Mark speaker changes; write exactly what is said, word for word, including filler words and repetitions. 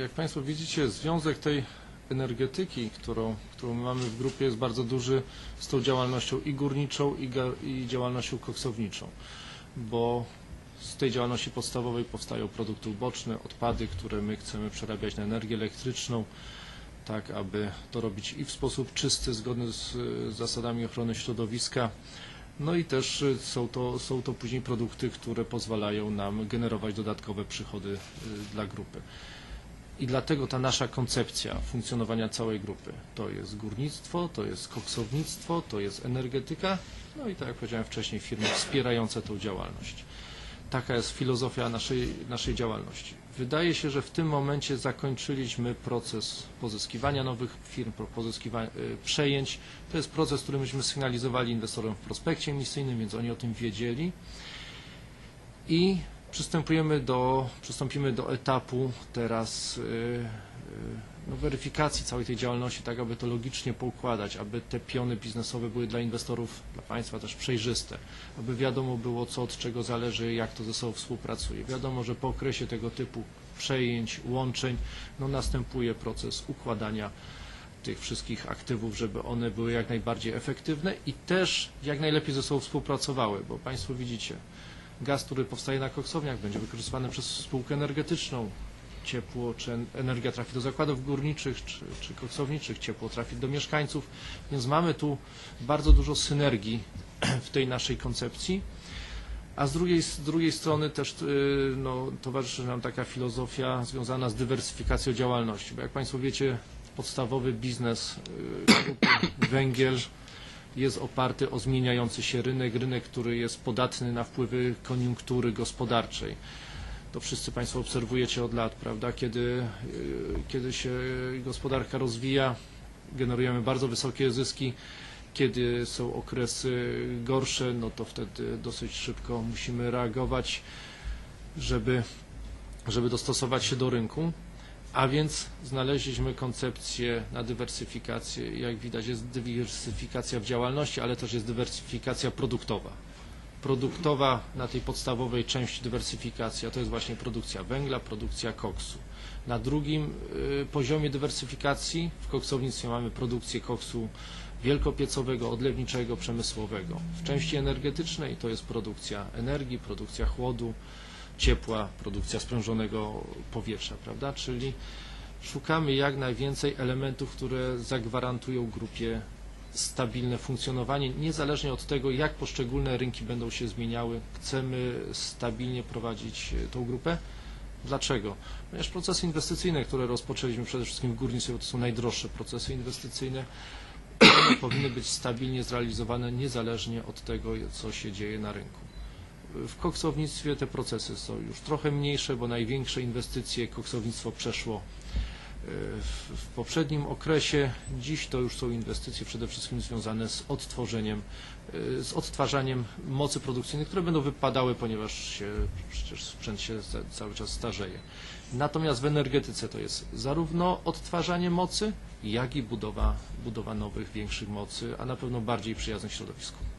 Speaker 1: Jak Państwo widzicie, związek tej energetyki, którą, którą mamy w grupie, jest bardzo duży z tą działalnością i górniczą, i, i działalnością koksowniczą, bo z tej działalności podstawowej powstają produkty uboczne, odpady, które my chcemy przerabiać na energię elektryczną, tak aby to robić i w sposób czysty, zgodny z zasadami ochrony środowiska. No i też są to, są to później produkty, które pozwalają nam generować dodatkowe przychody dla grupy. I dlatego ta nasza koncepcja funkcjonowania całej grupy to jest górnictwo, to jest koksownictwo, to jest energetyka, no i tak jak powiedziałem wcześniej, firmy wspierające tą działalność. Taka jest filozofia naszej, naszej działalności. Wydaje się, że w tym momencie zakończyliśmy proces pozyskiwania nowych firm, pozyskiwania przejęć. To jest proces, który myśmy sygnalizowali inwestorom w prospekcie emisyjnym, więc oni o tym wiedzieli. I przystępujemy do, przystąpimy do etapu teraz no, weryfikacji całej tej działalności, tak aby to logicznie poukładać, aby te piony biznesowe były dla inwestorów, dla Państwa też przejrzyste, aby wiadomo było, co od czego zależy, jak to ze sobą współpracuje. Wiadomo, że po okresie tego typu przejęć, łączeń, no, następuje proces układania tych wszystkich aktywów, żeby one były jak najbardziej efektywne i też jak najlepiej ze sobą współpracowały, bo Państwo widzicie, gaz, który powstaje na koksowniach, będzie wykorzystywany przez spółkę energetyczną. Ciepło czy energia trafi do zakładów górniczych czy, czy koksowniczych, ciepło trafi do mieszkańców, więc mamy tu bardzo dużo synergii w tej naszej koncepcji, a z drugiej, z drugiej strony też no, towarzyszy nam taka filozofia związana z dywersyfikacją działalności, bo jak Państwo wiecie, podstawowy biznes węgiel jest oparty o zmieniający się rynek, rynek, który jest podatny na wpływy koniunktury gospodarczej. To wszyscy Państwo obserwujecie od lat, prawda? Kiedy, kiedy się gospodarka rozwija, generujemy bardzo wysokie zyski. Kiedy są okresy gorsze, no to wtedy dosyć szybko musimy reagować, żeby, żeby dostosować się do rynku. A więc znaleźliśmy koncepcję na dywersyfikację. Jak widać, jest dywersyfikacja w działalności, ale też jest dywersyfikacja produktowa. Produktowa na tej podstawowej części dywersyfikacja to jest właśnie produkcja węgla, produkcja koksu. Na drugim y, poziomie dywersyfikacji w koksownictwie mamy produkcję koksu wielkopiecowego, odlewniczego, przemysłowego. W części energetycznej to jest produkcja energii, produkcja chłodu, ciepła, produkcja sprężonego powietrza, prawda? Czyli szukamy jak najwięcej elementów, które zagwarantują grupie stabilne funkcjonowanie, niezależnie od tego, jak poszczególne rynki będą się zmieniały. Chcemy stabilnie prowadzić tą grupę. Dlaczego? Ponieważ procesy inwestycyjne, które rozpoczęliśmy przede wszystkim w górnictwie, to są najdroższe procesy inwestycyjne, one powinny być stabilnie zrealizowane niezależnie od tego, co się dzieje na rynku. W koksownictwie te procesy są już trochę mniejsze, bo największe inwestycje koksownictwo przeszło w, w poprzednim okresie. Dziś to już są inwestycje przede wszystkim związane z odtworzeniem, z odtwarzaniem mocy produkcyjnych, które będą wypadały, ponieważ się, przecież sprzęt się cały czas starzeje. Natomiast w energetyce to jest zarówno odtwarzanie mocy, jak i budowa, budowa nowych, większych mocy, a na pewno bardziej przyjaznych środowisku.